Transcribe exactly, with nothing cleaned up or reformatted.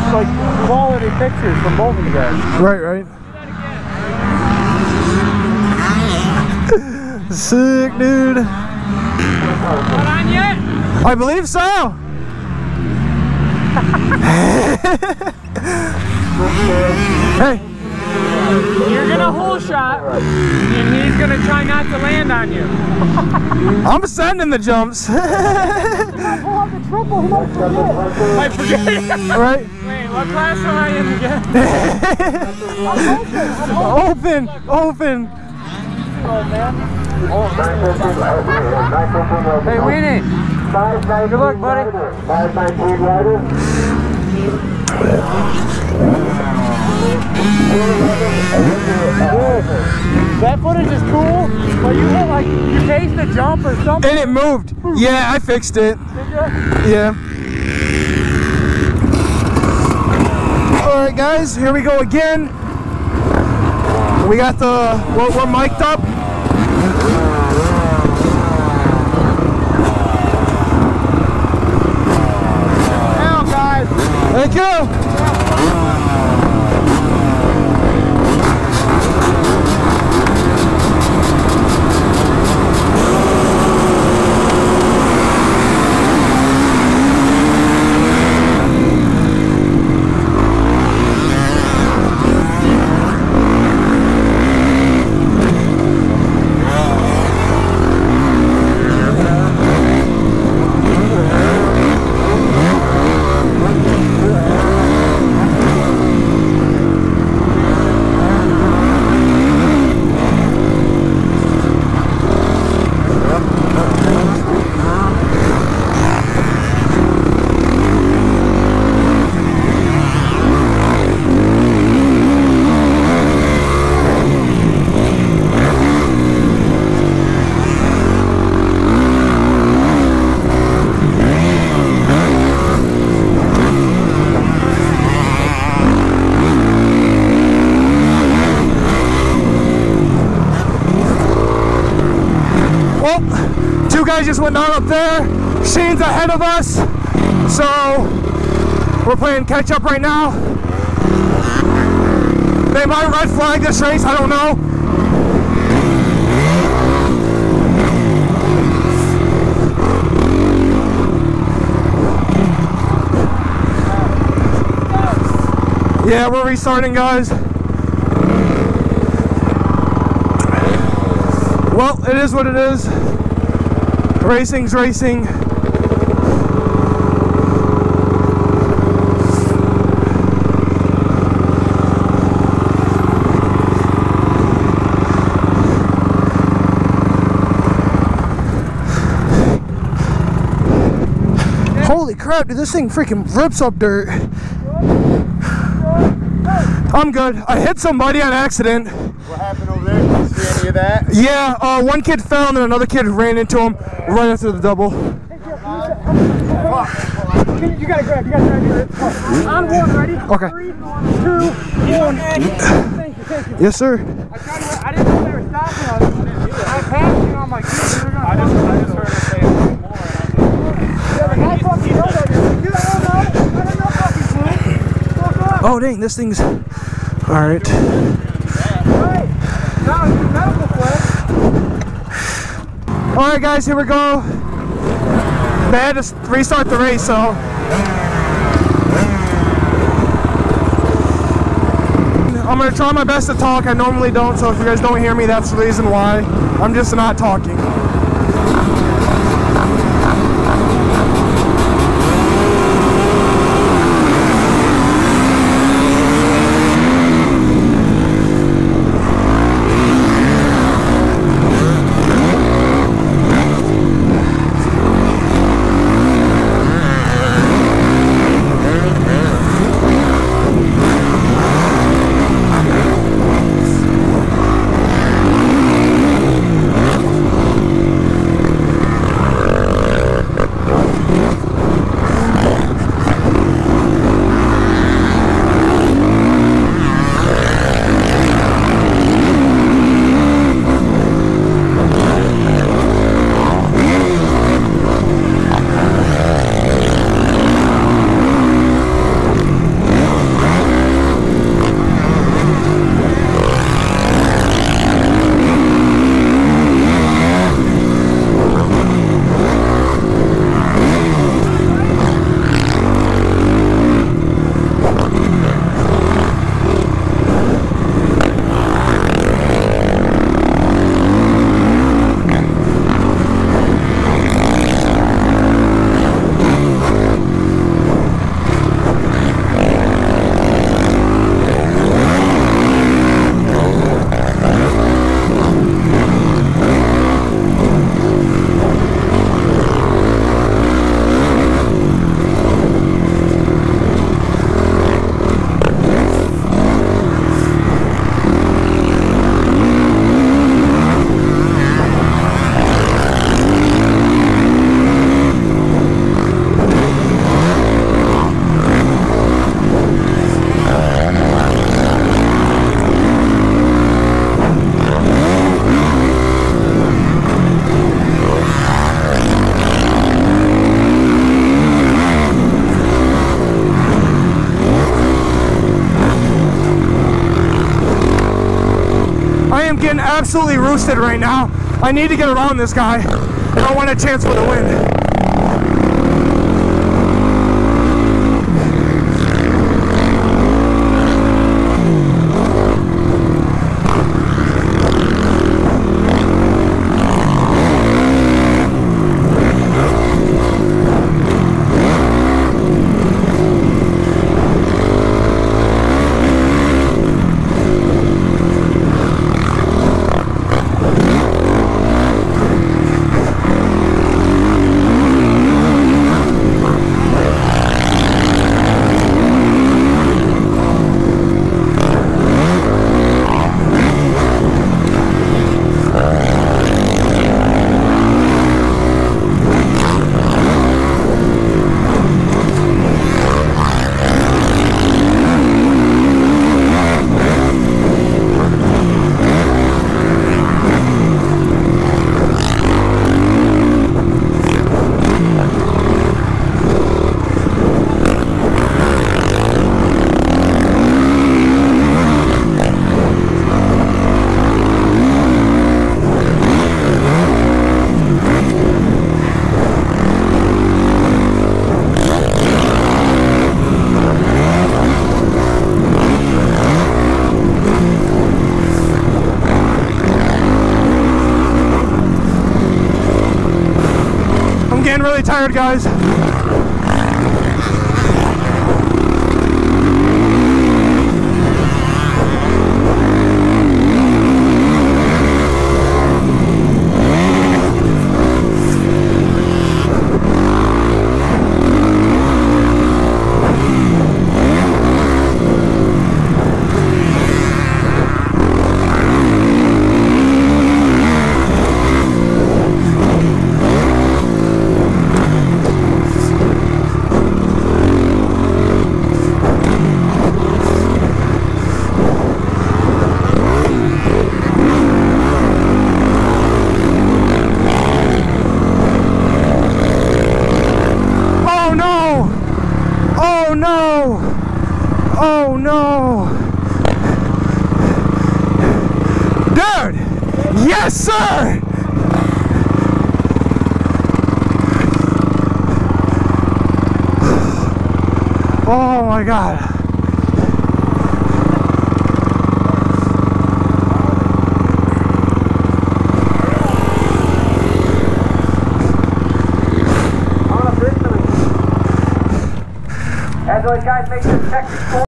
like quality pictures from both of you guys. Right, right. Sick, dude. Not on yet? I believe so. Hey. You're gonna hole shot, and he's gonna try not to land on you. I'm sending the jumps. Pull out the triple, he might forget. Might forget. Right? Wait, what class am I in again? Open, open. Hey, Weenie. Good luck, buddy. That footage is cool, but you hit like, you paced the jump or something. And it moved. Yeah, I fixed it. Did you? Yeah. Alright guys, here we go again. We got the, we're, we're mic'd up. Now guys. Thank you. Two guys just went down up there. Shane's ahead of us, so we're playing catch up right now. They might red flag this race, I don't know. Yeah, we're restarting, guys. Well, it is what it is. Racing's racing. Holy crap, dude, this thing freaking rips up dirt. I'm good. I hit somebody on accident. What happened over there? Did you see any of that? Yeah, uh, one kid fell and then another kid ran into him right after the double. You gotta grab, you gotta grab your on one, ready? Okay. Three, two, one. Thank you, thank you. Yes, sir. I, tried to, I didn't know they were stopping us. I passed you, I'm like, dude, you're gonna I just, I just heard her say a little more. Yeah, the guy fucking yelled at you. Dude, I don't know. I don't know fucking fool. Oh, dang, this thing's... Alright. Right. Now it's medical flag. Alright, guys, here we go. They had to restart the race, so... I'm going to try my best to talk. I normally don't, so if you guys don't hear me, that's the reason why. I'm just not talking. absolutely roosted right now. I need to get around this guy if I want a chance for the win. I'm getting really tired, guys. Oh no! Oh no! Dude! Yes, sir! Oh my God. As always, guys, make sure to check your